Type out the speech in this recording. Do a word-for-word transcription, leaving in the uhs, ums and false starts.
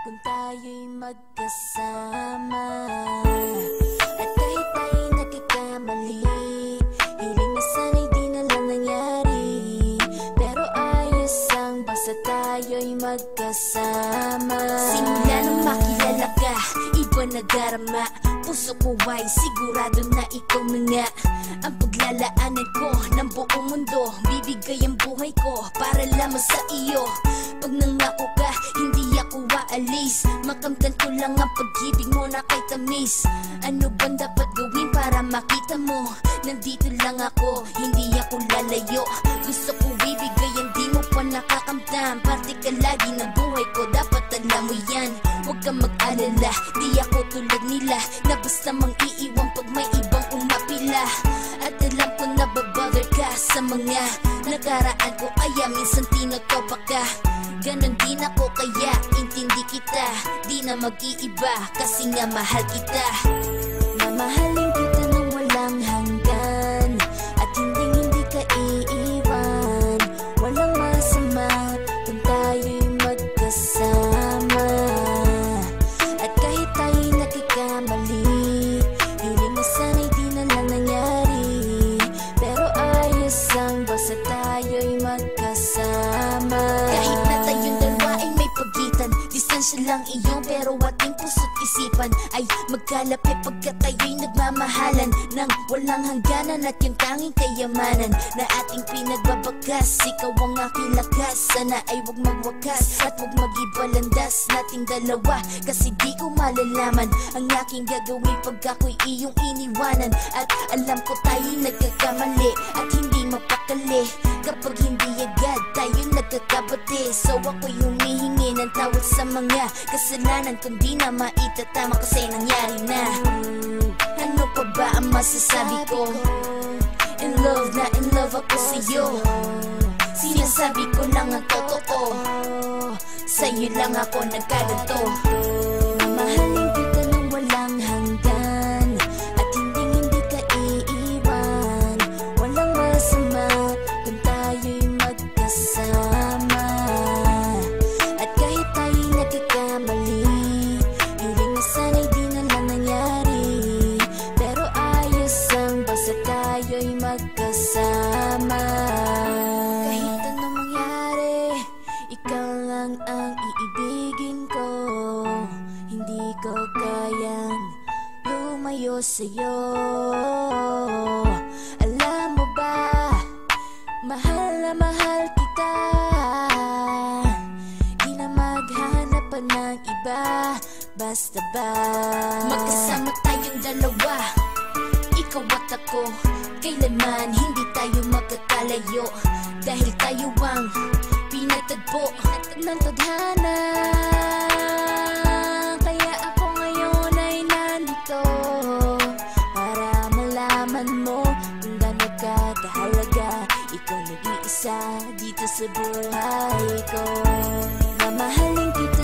kung tayo'y magkasama. At kahit tayo'y nagkakamali, hiling na sana'y di na lang nangyari. Pero ayos ang basta tayo'y magkasama. Simula nang makilala ka, iba nadarama. Puso ko ay sigurado na ikaw na nga ang paglalaanan ko ng buong mundo. Bibigay ang buhay ko para lamang sa iyo. Pag nangako ka, hindi ako aalis. Makamtan ko lang ang pag-ibig mo na kay tamis. Ano bang dapat gawin para makita mo? Nandito lang ako, hindi ako lalayo. Gusto ko ibigay ang di mo pa nakakamtam. Parte ka lagi ng buhay ko, dapat alam mo yan. Huwag kang mag-alala, di ako tulad nila na basta mang iiwan pag may ibang umapila. At alam ko na babother ka sa mga nakaraan ko, kaya minsan tinotopa ka. Ganon din ako kaya intindi kita. Di na mag-iiba kasi nga mahal kita. Mamahalin kita nang walang hanggan, at hindi hindi ka iiwan. Walang masama kung tayo'y magkasama. At kahit tayo'y nagkakamali, hiling na sana'y di na lang nangyari. Pero ayos ang basta tayo'y magkasama. Kahit na tayong dalawa ay may pagitan, distansya lang iyon pero ating puso't isipan ay magkalapit pagkat tayo'y nagmamahalan ng walang hangganan. At yung tanging kayamanan na ating pinagbabakas, ikaw ang aking lakas. Sana ay huwag magwakas at huwag mag-ibalandas nating dalawa, kasi di ko malalaman ang aking gagawin pag ako'y iyong iniwanan. At alam ko tayo'y nagkakamali at hindi mapakali kapag hindi agad tayo nagkakabati. So ako'y humihingi ng tawad sa mga kasalanan kung di na maitatama kasi nangyari na. Ano pa ba ang masasabi ko? In love na in love ako sa'yo. Sinasabi ko lang ang totoo, sa'yo lang ako nagkaganto. Mamahalin kita nang walang hanggan, at hindi hindi ka iiwan. Walang masama kung tayo'y magkasama. At kahit tayo'y nagkakamali, hiling na sana'y di na lang nangyari. Pero ayos ang basta tayo'y magkasama. Kahit anong mangyari, ikaw lang ang iibigin ko. Hindi ko kayang lumayo sa'yo. Alam mo ba, mahal na mahal kita. Di na maghanap pa ng iba, basta ba magkasama tayong dalawa, ikaw at ako. Kailanman hindi tayo magkakalayo, dahil tayo ang pinagtagpo ng tadhana. Kaya ako ngayon ay nandito para malaman mo kung gaano ka kahalaga. Ikaw nag-iisa dito sa buhay ko. Mamahalin kita